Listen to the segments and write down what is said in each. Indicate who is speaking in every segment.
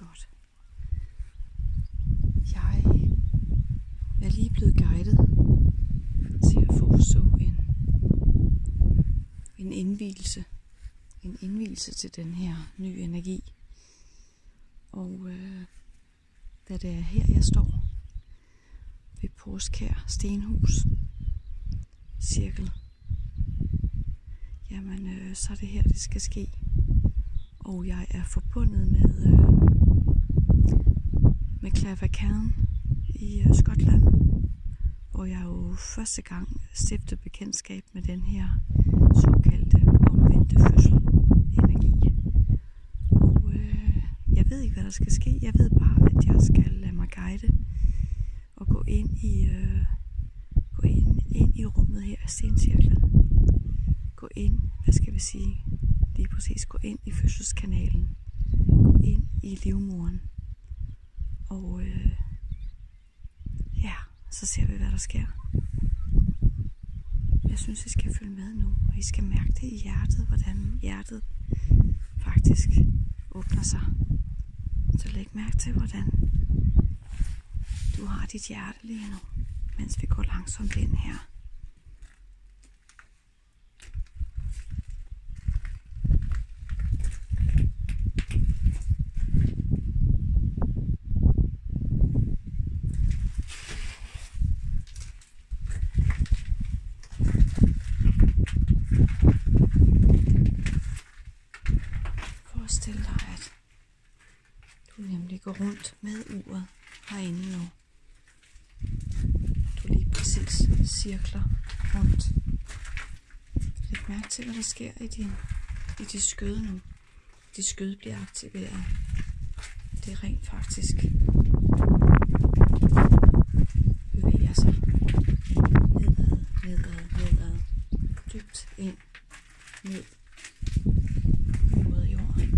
Speaker 1: Godt. Jeg er lige blevet guidet til at forestå en indvielse. En indvielse til den her nye energi. Og da det er her, jeg står ved Porskær Stenhus cirkel, jamen så er det her, det skal ske. Og jeg er forbundet med Clavacan i Skotland, hvor jeg jo første gang stiftede bekendtskab med den her såkaldte omvendte fødsel-energi. Og jeg ved ikke, hvad der skal ske. Jeg ved bare, at jeg skal lade mig guide og gå ind i rummet her af stencirklen. Gå ind, hvad skal vi sige, lige præcis gå ind i fødselskanalen. Gå ind i livmoderen. Og så ser vi, hvad der sker. Jeg synes, I skal følge med nu, og I skal mærke det i hjertet, hvordan hjertet faktisk åbner sig. Så læg mærke til, hvordan du har dit hjerte lige nu, mens vi går langsomt ind her. Forestil dig, at du nemlig går rundt med uret herinde nu. Du lige præcis cirkler rundt. Læg mærke til, hvad der sker i dit skød nu. Dit skød bliver aktiveret. Det er rent faktisk bevæger sig nedad, dybt ind, ned mod jorden.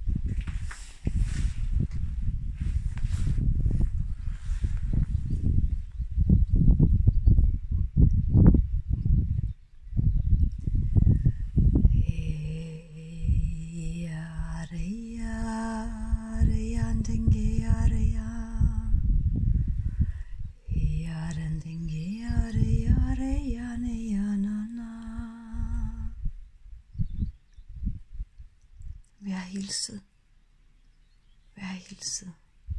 Speaker 1: Vær hilset.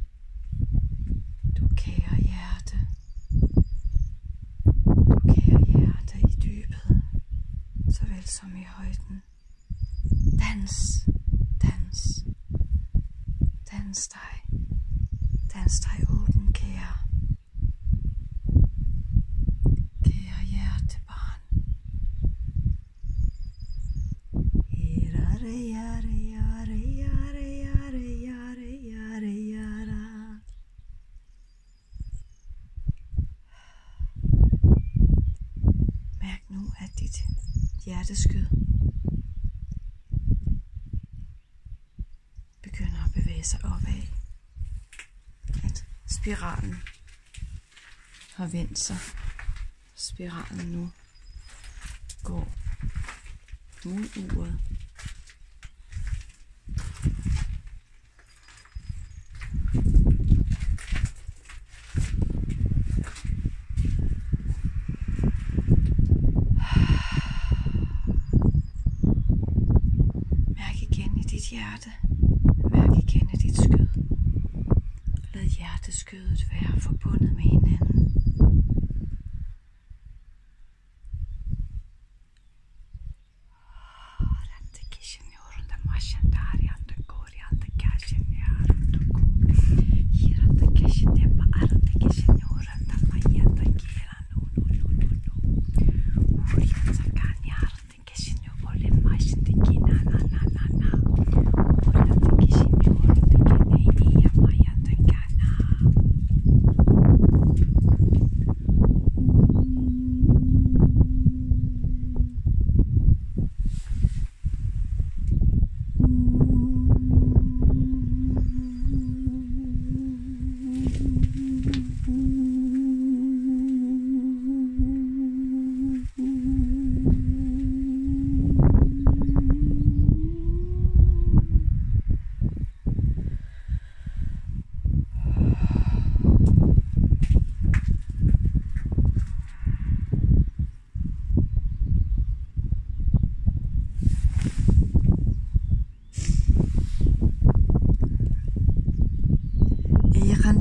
Speaker 1: Du kære hjerte. Du kære hjerte i dybet, såvel som i højden. Dans dig. Dans dig åben, kære. Kære hjertebarn. Mærk nu, at dit hjerteskød begynder at bevæge sig opad. At spiralen har vendt sig. Spiralen nu går mod uret. Mærk igen i dit hjerte. Mærk igen i dit skød. Lad hjerteskødet være forbundet med hinanden.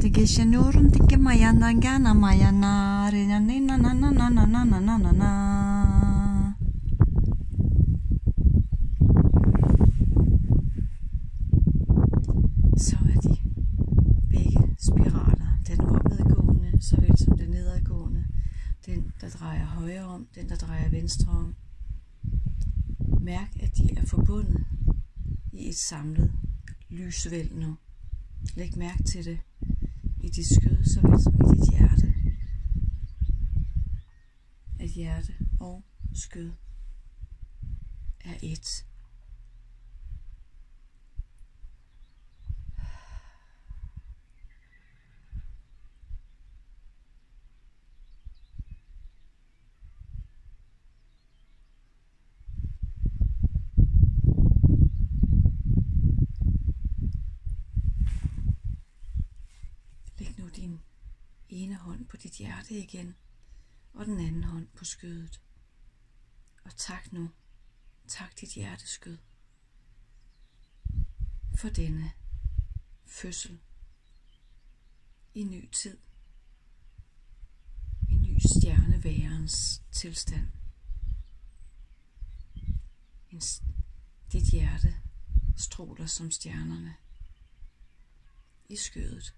Speaker 1: det gesha norden, det kan mayana gana mayana, na na na na na na na na na na na. Så er de begge spiraler, den opadgående, såvel som den nedadgående, den der drejer højre om, den der drejer venstre om. Mærk, at de er forbundet i et samlet lysvæld nu. Læg mærke til det i dit skød, såvel som i dit hjerte. At hjerte og skød er ét. Din ene hånd på dit hjerte igen, og den anden hånd på skødet. Og tak nu, tak dit hjerteskød, for denne fødsel i ny tid, i ny stjerneværens tilstand. Dit hjerte stråler som stjernerne i skødet.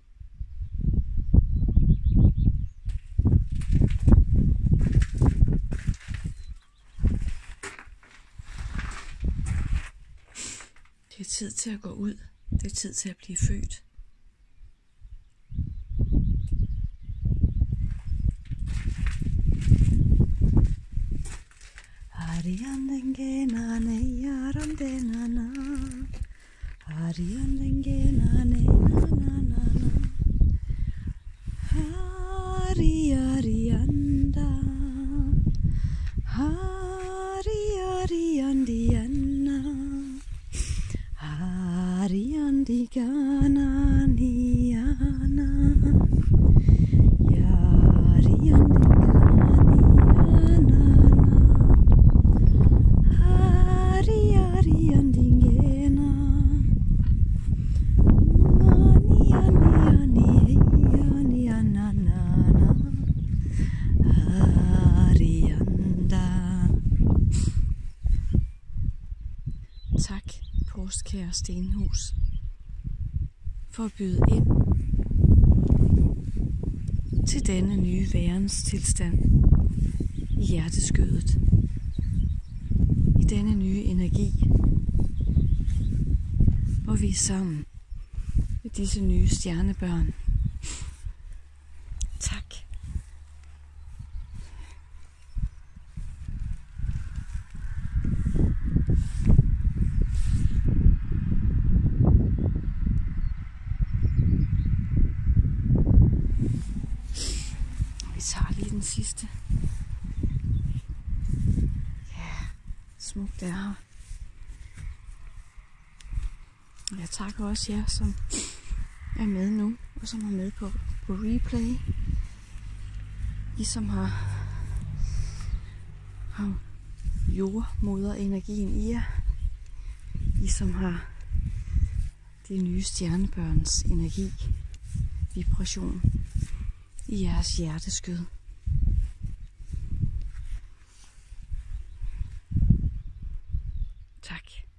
Speaker 1: Det er tid til at gå ud. Det er tid til at blive født. Digana niana yarian digana hari yarian digena mani ani ani anana harianda. Tak, postkære Stenhus, for at byde ind til denne nye værens tilstand i hjerteskødet, i denne nye energi, hvor vi er sammen med disse nye stjernebørn. Tak. Vi tager lige den sidste. Ja, smukt det er her. Jeg takker også jer, som er med nu, og som er med på replay. I som har jordmoderenergien i jer. I som har de nye stjernebørns energi, vibration i jeres hjerteskød. Tak.